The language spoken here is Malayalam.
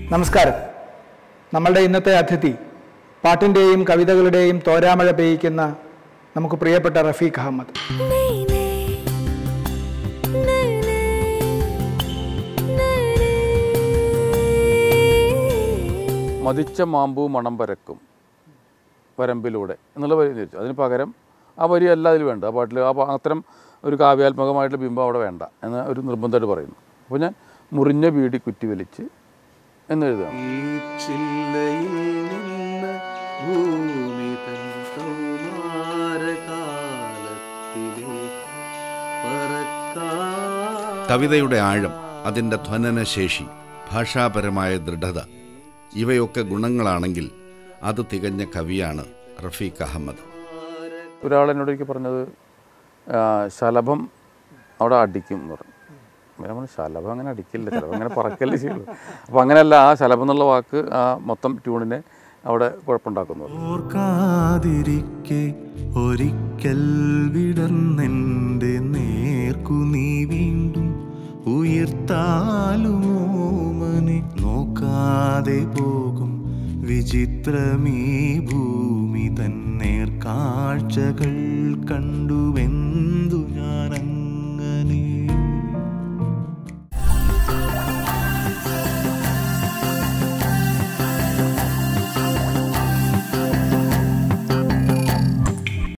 നമസ്കാരം. നമ്മളുടെ ഇന്നത്തെ അതിഥി പാട്ടിൻ്റെയും കവിതകളുടെയും തോരാമഴ പെയ്യിക്കുന്ന നമുക്ക് പ്രിയപ്പെട്ട റഫീഖ് അഹമ്മദ്. മതിച്ച മാമ്പൂ മണം പരക്കും വരമ്പിലൂടെ എന്നുള്ള വരി ചോദിച്ചു. അതിന് പകരം ആ വരി അല്ല അതിൽ വേണ്ട. ആ പാട്ടിൽ അത്തരം ഒരു കാവ്യാത്മകമായിട്ടുള്ള ബിംബം അവിടെ വേണ്ട എന്ന് ഒരു നിർബന്ധമായിട്ട് പറയുന്നു. അപ്പോൾ ഞാൻ മുറിഞ്ഞ ബീഡി കുറ്റി വലിച്ച് എന്ന് എഴുതുകയാണ്. കവിതയുടെ ആഴം, അതിൻ്റെ ധ്വനനശേഷി, ഭാഷാപരമായ ദൃഢത ഇവയൊക്കെ ഗുണങ്ങളാണെങ്കിൽ അത് തികഞ്ഞ കവിയാണ് റഫീഖ് അഹമ്മദ്. ഒരാൾ എന്നോടേക്ക് പറഞ്ഞത് ശലഭം അവിടെ അടിക്കും എന്ന് പറഞ്ഞു. ഞാൻ ശലഭം അങ്ങനെ അടിക്കില്ല, ചിലപ്പോൾ അങ്ങനെ പറക്കല്ലേ ചെയ്യുള്ളൂ. അപ്പോൾ അങ്ങനെയല്ല, ആ ശലഭം എന്നുള്ള വാക്ക് ആ മൊത്തം ട്യൂണിനെ അവിടെ കുഴപ്പമുണ്ടാക്കുന്നു. ഓർക്കാതിരിക്കെ ഒരിക്കൽ വിടർന്നെൻ്റെ നേർക്കു നീ വീണ്ടും ഉയർത്താലുമോമനെ നോക്കാതെ പോകും വിചിത്രമീ ഭൂമി തന്നേർ കാഴ്ചകൾ കണ്ടു